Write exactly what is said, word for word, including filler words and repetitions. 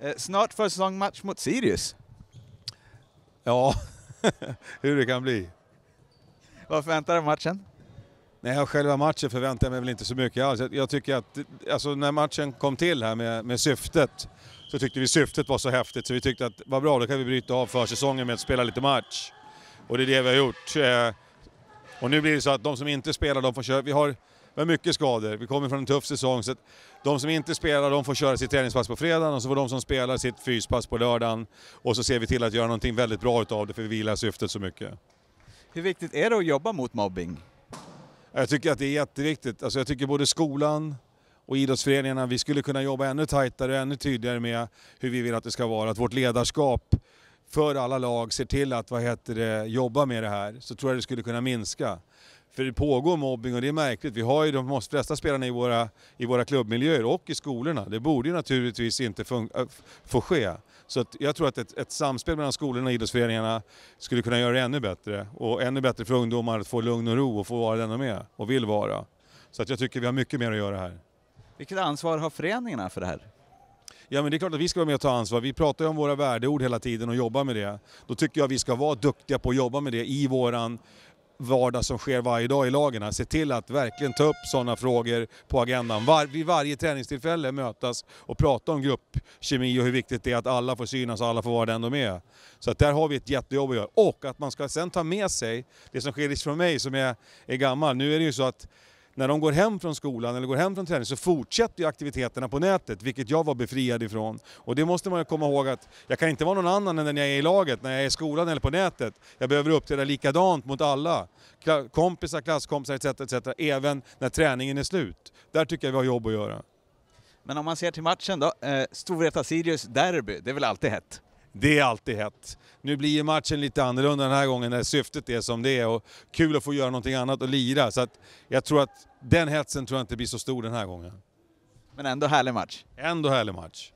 Eh, snart försäsongsmatch mot Sirius. Ja, hur det kan bli. Vad förväntar du av matchen? Nej, själva matchen förväntar jag mig väl inte så mycket alls. Jag tycker att alltså, när matchen kom till här med, med syftet, så tyckte vi syftet var så häftigt så vi tyckte att vad bra, då kan vi bryta av försäsongen med att spela lite match. Och det är det vi har gjort. Och nu blir det så att de som inte spelar, de får köra. Vi har, vi har mycket skador. Vi kommer från en tuff säsong, så att de som inte spelar, de får köra sitt träningspass på fredagen och så får de som spelar sitt fyspass på lördagen. Och så ser vi till att göra någonting väldigt bra utav det, för vi vilar syftet så mycket. Hur viktigt är det att jobba mot mobbing? Jag tycker att det är jätteviktigt. Alltså jag tycker både skolan och idrottsföreningarna, vi skulle kunna jobba ännu tajtare och ännu tydligare med hur vi vill att det ska vara. Att vårt ledarskap för alla lag ser till att vad heter det, jobba med det här, så tror jag det skulle kunna minska. För det pågår mobbing och det är märkligt. Vi har ju de flesta spelarna i våra, i våra klubbmiljöer och i skolorna. Det borde ju naturligtvis inte få ske. Så att jag tror att ett, ett samspel mellan skolorna och idrottsföreningarna skulle kunna göra det ännu bättre. Och ännu bättre för ungdomar att få lugn och ro och få vara den med och vill vara. Så att jag tycker vi har mycket mer att göra här. Vilket ansvar har föreningarna för det här? Ja, men det är klart att vi ska vara med och ta ansvar. Vi pratar ju om våra värdeord hela tiden och jobbar med det. Då tycker jag att vi ska vara duktiga på att jobba med det i våran vardag som sker varje dag i lagen. Se till att verkligen ta upp sådana frågor på agendan. Var, vid varje träningstillfälle mötas och prata om gruppkemi och hur viktigt det är att alla får synas och alla får vara den de är. Så att där har vi ett jättejobb att göra. Och att man ska sen ta med sig det som sker från mig som är, är gammal. Nu är det ju så att när de går hem från skolan eller går hem från träning så fortsätter ju aktiviteterna på nätet, vilket jag var befriad ifrån. Och det måste man ju komma ihåg att jag kan inte vara någon annan än när jag är i laget, när jag är i skolan eller på nätet. Jag behöver uppträda likadant mot alla. Kompisar, klasskompisar et cetera et cetera även när träningen är slut. Där tycker jag vi har jobb att göra. Men om man ser till matchen då, eh, Storvreta-Sirius derby, det är väl alltid hett? Det är alltid hett. Nu blir ju matchen lite annorlunda den här gången när syftet är som det är och kul att få göra någonting annat och lira. Så att jag tror att den hetsen tror jag inte blir så stor den här gången. Men ändå härlig match. Ändå härlig match.